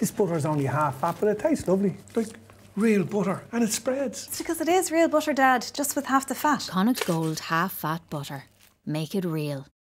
This butter is only half fat, but it tastes lovely. Like real butter, and it spreads. It's because it is real butter, Dad, just with half the fat. Connacht Gold half fat butter. Make it real.